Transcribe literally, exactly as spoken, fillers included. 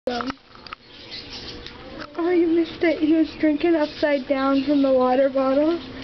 Um, oh, you missed it. He was drinking upside down from the water bottle.